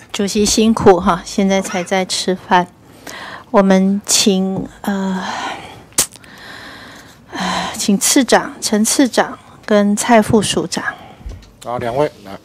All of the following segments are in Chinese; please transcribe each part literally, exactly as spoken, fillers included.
主席辛苦哈，现在才在吃饭。我们请呃，呃请次长陈次长跟蔡副署长。 好，两位来。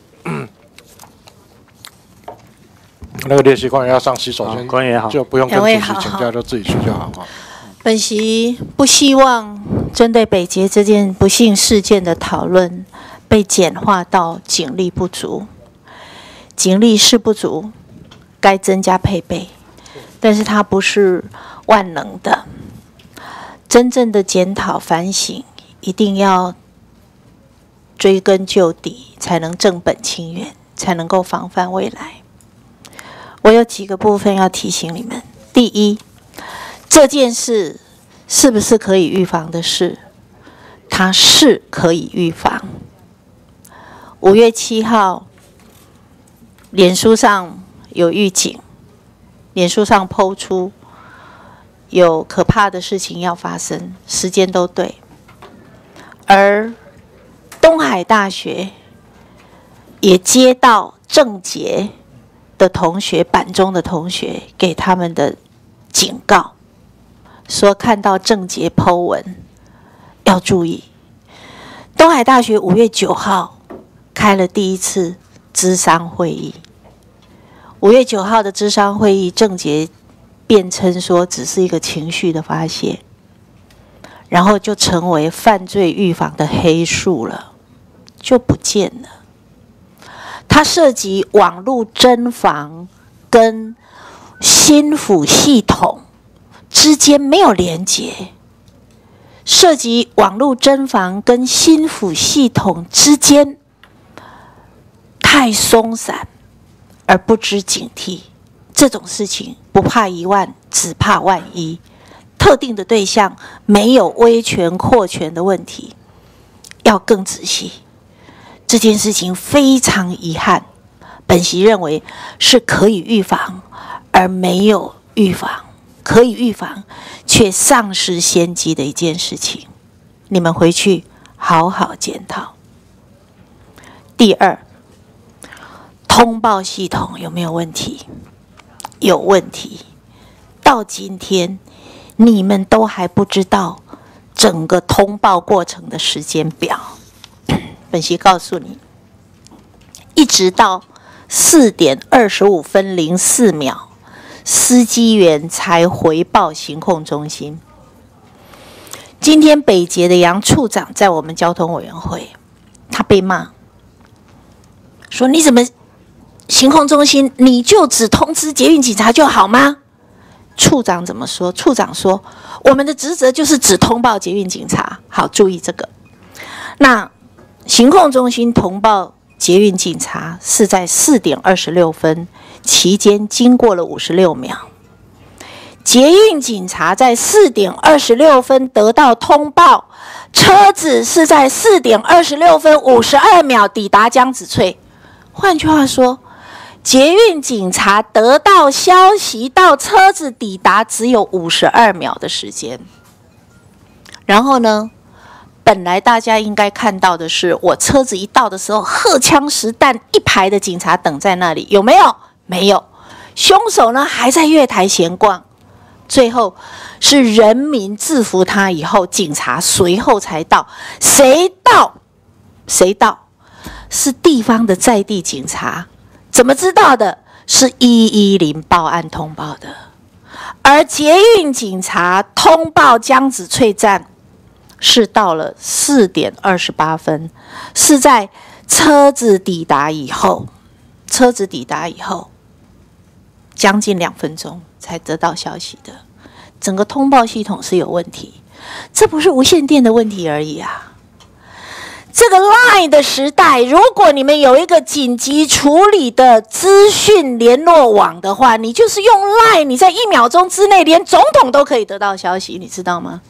那个列席官员要上洗手间， 官员好， 就不用跟主席请假，就自己去就好哈。 本席不希望针对北捷这件不幸事件的讨论被简化到警力不足。警力是不足，该增加配备，但是它不是万能的。真正的检讨反省，一定要追根究底，才能正本清源，才能够防范未来。我有几个部分要提醒你们。第一，这件事是不是可以预防的事？它是可以预防。五月七号。脸书上有预警，脸书上po出有可怕的事情要发生，时间都对。而东海大学也接到郑捷的同学、板中的同学给他们的警告，说看到郑捷po文要注意。东海大学五月九号开了第一次諮商会议，五月九号的諮商会议，郑捷辩称说只是一个情绪的发泄，然后就成为犯罪预防的黑数了，就不见了。它涉及网络侦防跟心辅系统之间没有连结，涉及网络侦防跟心辅系统之间太松散而不知警惕，这种事情不怕一万，只怕万一。特定的对象没有威权扩权的问题，要更仔细。这件事情非常遗憾，本席认为是可以预防，而没有预防，可以预防却丧失先机的一件事情。你们回去好好检讨。第二，通报系统有没有问题？有问题。到今天，你们都还不知道整个通报过程的时间表。本席告诉你，一直到四点二十五分零四秒，司机员才回报行控中心。今天北捷的杨处长在我们交通委员会，他被骂，说你怎么行控中心你就只通知捷运警察就好吗？处长怎么说？处长说我们的职责就是只通报捷运警察。好，注意这个。那行控中心通报捷运警察是在四点二十六分，期间经过了五十六秒。捷运警察在四点二十六分得到通报，车子是在四点二十六分五十二秒抵达江子翠。换句话说，捷运警察得到消息到车子抵达只有五十二秒的时间。然后呢，本来大家应该看到的是，我车子一到的时候，荷枪实弹，一排的警察等在那里，有没有？没有。凶手呢还在月台闲逛。最后是人民制服他以后，警察随后才到。谁到？谁到？是地方的在地警察。怎么知道的？是一一零报案通报的。而捷运警察通报江子翠站是到了四点二十八分，是在车子抵达以后，车子抵达以后将近两分钟才得到消息的。整个通报系统是有问题，这不是无线电的问题而已啊。这个 LINE 的时代，如果你们有一个紧急处理的资讯联络网的话，你就是用 LINE， 你在一秒钟之内连总统都可以得到消息，你知道吗？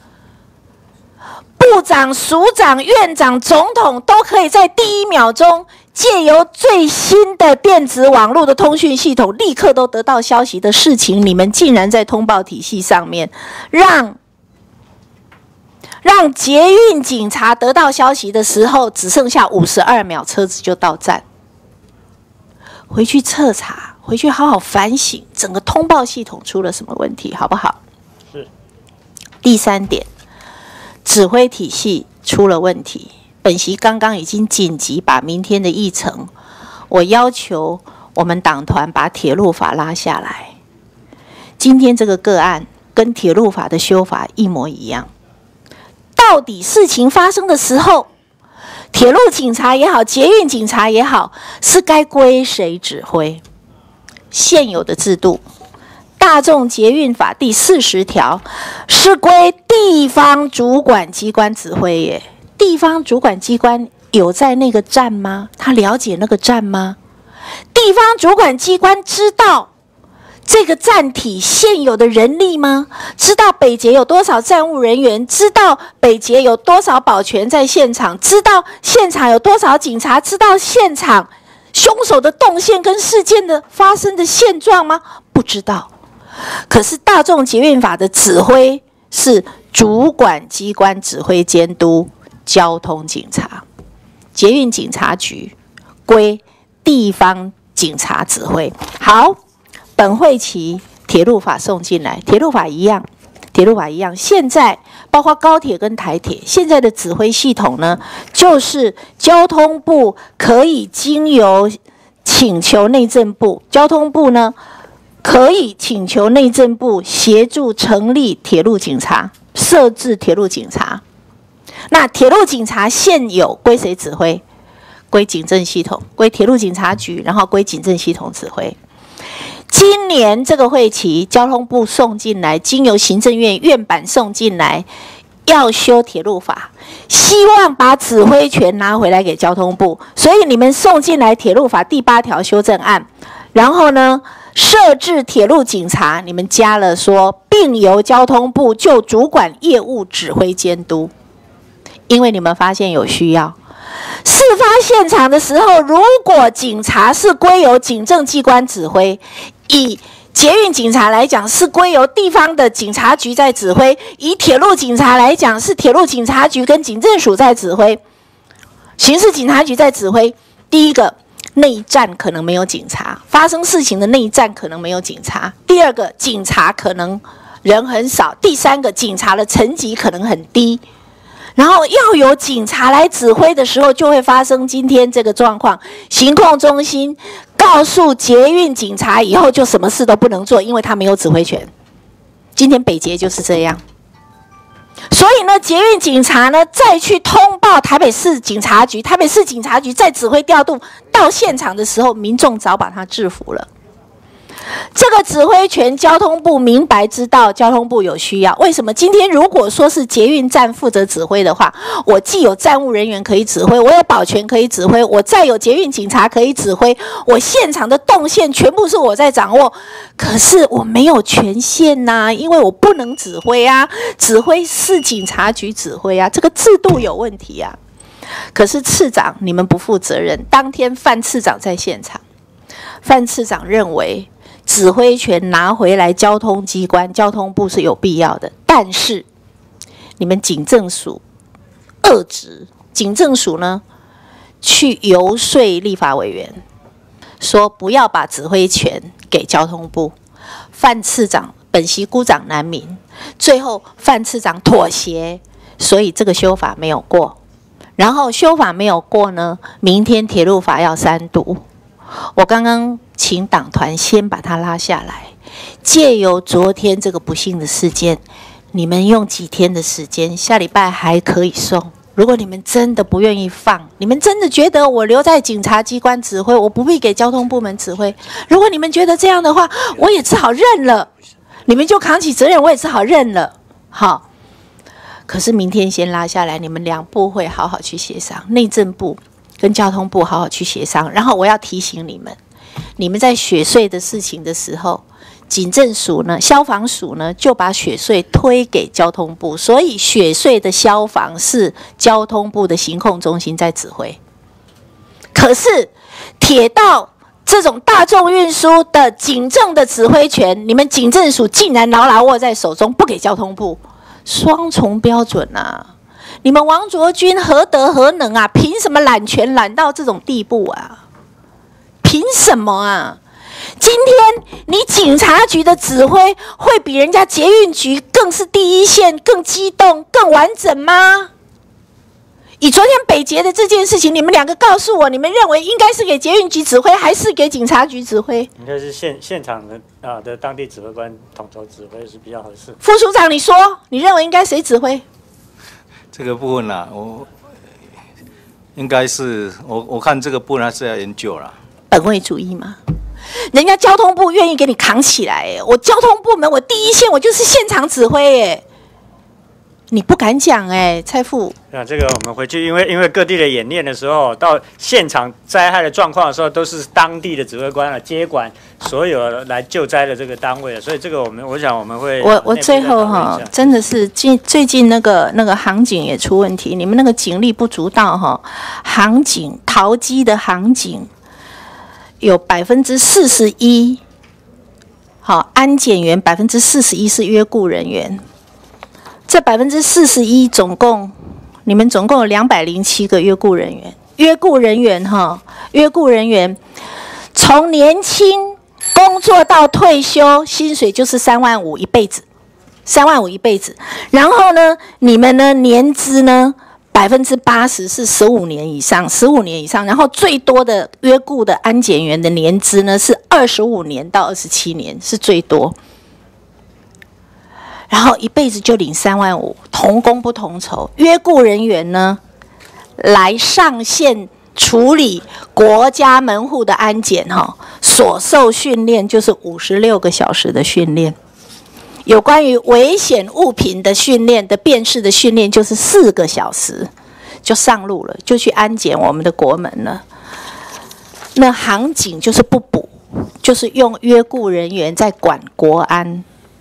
部长、署长、院长、总统都可以在第一秒钟借由最新的电子网络的通讯系统立刻都得到消息的事情，你们竟然在通报体系上面让让捷运警察得到消息的时候只剩下五十二秒，车子就到站。 回去彻查，回去好好反省整个通报系统出了什么问题，好不好？ 是。 第三点，指挥体系出了问题。本席刚刚已经紧急把明天的议程，我要求我们党团把铁路法拉下来。今天这个个案跟铁路法的修法一模一样。到底事情发生的时候，铁路警察也好，捷运警察也好，是该归谁指挥？现有的制度，大众捷运法第四十条是归地方主管机关指挥耶。地方主管机关有在那个站吗？他了解那个站吗？地方主管机关知道这个站体现有的人力吗？知道北捷有多少站务人员？知道北捷有多少保全在现场？知道现场有多少警察？知道现场凶手的动线跟事件的发生的现状吗？不知道。可是大众捷运法的指挥是主管机关指挥监督交通警察，捷运警察局归地方警察指挥。好，本会期铁路法送进来，铁路法一样，铁路法一样。现在包括高铁跟台铁，现在的指挥系统呢，就是交通部可以经由请求内政部，交通部呢可以请求内政部协助成立铁路警察，设置铁路警察。那铁路警察现有归谁指挥？归警政系统，归铁路警察局，然后归警政系统指挥。今年这个会期，交通部送进来，经由行政院院版送进来，要修铁路法，希望把指挥权拿回来给交通部。所以你们送进来铁路法第八条修正案，然后呢，设置铁路警察，你们加了说，并由交通部就主管业务指挥监督。因为你们发现有需要，事发现场的时候，如果警察是归由警政机关指挥，以捷运警察来讲是归由地方的警察局在指挥，以铁路警察来讲是铁路警察局跟警政署在指挥，刑事警察局在指挥。第一个，内站可能没有警察，发生事情的内站可能没有警察；第二个，警察可能人很少；第三个，警察的层级可能很低。然后要有警察来指挥的时候，就会发生今天这个状况。行控中心告诉捷运警察以后，就什么事都不能做，因为他没有指挥权。今天北捷就是这样。所以呢，捷运警察呢再去通报台北市警察局，台北市警察局再指挥调度到现场的时候，民众早把他制服了。这个指挥权，交通部明白知道，交通部有需要。为什么今天如果说是捷运站负责指挥的话，我既有站务人员可以指挥，我有保全可以指挥，我再有捷运警察可以指挥，我现场的动线全部是我在掌握。可是我没有权限呐、啊，因为我不能指挥啊，指挥是警察局指挥啊，这个制度有问题啊。可是次长你们不负责任，当天范次长在现场，范次长认为指挥权拿回来交通机关，交通部是有必要的，但是你们警政署遏制，警政署呢去游说立法委员，说不要把指挥权给交通部。范次长本席孤掌难鸣，最后范次长妥协，所以这个修法没有过。然后修法没有过呢，明天铁路法要三读。我刚刚请党团先把它拉下来，借由昨天这个不幸的事件，你们用几天的时间，下礼拜还可以送。如果你们真的不愿意放，你们真的觉得我留在警察机关指挥，我不必给交通部门指挥，如果你们觉得这样的话，我也只好认了，你们就扛起责任，我也只好认了。好，可是明天先拉下来，你们两部会好好去协商，内政部跟交通部好好去协商。然后我要提醒你们，你们在雪隧的事情的时候，警政署呢、消防署呢就把雪隧推给交通部，所以雪隧的消防是交通部的行控中心在指挥。可是铁道这种大众运输的警政的指挥权，你们警政署竟然牢牢握在手中，不给交通部，双重标准啊！你们王卓君何德何能啊？凭什么揽权揽到这种地步啊？ 凭什么啊？今天你警察局的指挥会比人家捷运局更是第一线、更激动、更完整吗？以昨天北捷的这件事情，你们两个告诉我，你们认为应该是给捷运局指挥，还是给警察局指挥？ 应该是现现场的啊的当地指挥官统筹指挥是比较合适。 副署长，你说，你认为应该谁指挥？ 这个部分啊，我应该是我我看这个部分还是要研究啦。 本位主义吗？人家交通部愿意给你扛起来，哎，我交通部门我第一线，我就是现场指挥，哎，你不敢讲，哎，蔡副。 那这个我们回去，因为因为各地的演练的时候，到现场灾害的状况的时候，都是当地的指挥官啊接管所有来救灾的这个单位，所以这个我们我想我们会我我最后哈，真的是近最近那个那个航警也出问题，你们那个警力不足到哈，航警桃机的航警。有百分之四十一，好，安检员百分之四十一是约雇人员。这百分之四十一总共，你们总共有两百零七个约雇人员。约雇人员哈，约雇人员从年轻工作到退休，薪水就是三万五一辈子，三万五一辈子。然后呢，你们呢年资呢？百分之八十是十五年以上，十五年以上，然后最多的约雇的安检员的年资呢是二十五年到二十七年，是最多。然后一辈子就领三万五，同工不同酬。约雇人员呢，来上线处理国家门户的安检哈，所受训练就是五十六个小时的训练。有关于危险物品的训练的辨识的训练，就是四个小时就上路了，就去安检我们的国门了。那航警就是不补，就是用约雇人员在管国安。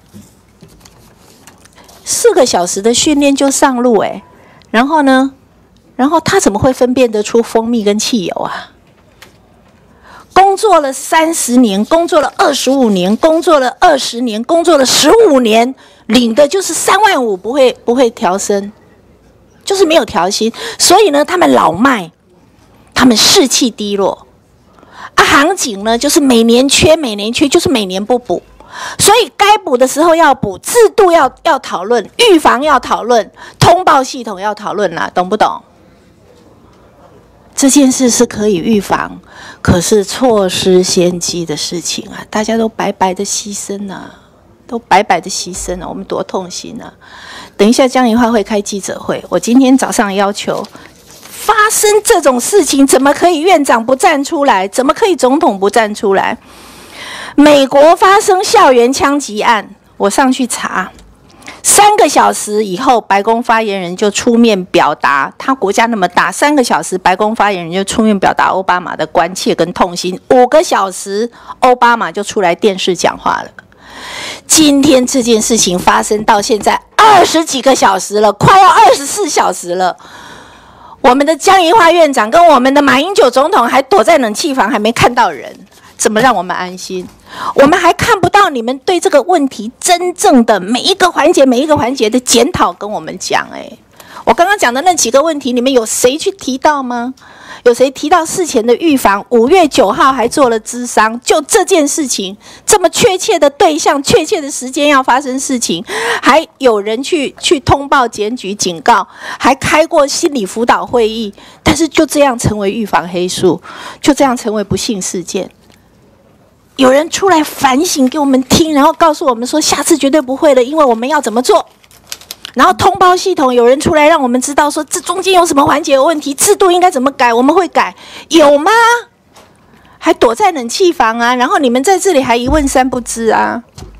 四个小时的训练就上路哎、欸，然后呢，然后他怎么会分辨得出蜂蜜跟汽油啊？工作了三十年，工作了二十五年，工作了二十年，工作了十五年，领的就是三万五，不会不会调升，就是没有调薪。所以呢，他们老迈，他们士气低落。啊，航警呢，就是每年缺，每年缺，就是每年不补。所以该补的时候要补，制度要要讨论，预防要讨论，通报系统要讨论啦，懂不懂？这件事是可以预防，可是错失先机的事情啊，大家都白白的牺牲啊，都白白的牺牲啊，我们多痛心啊！等一下江宜樺会开记者会，我今天早上要求，发生这种事情，怎么可以院长不站出来？怎么可以总统不站出来？美国发生校园枪击案，我上去查。三个小时以后，白宫发言人就出面表达，他国家那么大，三个小时，白宫发言人就出面表达奥巴马的关切跟痛心。五个小时，奥巴马就出来电视讲话了。今天这件事情发生到现在二十几个小时了，快要二十四小时了。我们的江宜樺院长跟我们的马英九总统还躲在冷气房，还没看到人，怎么让我们安心？我们还看不到你们对这个问题真正的每一个环节、每一个环节的检讨，跟我们讲。哎，我刚刚讲的那几个问题，你们有谁去提到吗？有谁提到事前的预防？五月九号还做了咨商，就这件事情这么确切的对象、确切的时间要发生事情，还有人去去通报、检举、警告，还开过心理辅导会议，但是就这样成为预防黑数，就这样成为不幸事件。有人出来反省给我们听，然后告诉我们说下次绝对不会了，因为我们要怎么做。然后通报系统有人出来让我们知道说这中间有什么环节有问题，制度应该怎么改，我们会改，有吗？还躲在冷气房啊，然后你们在这里还一问三不知啊。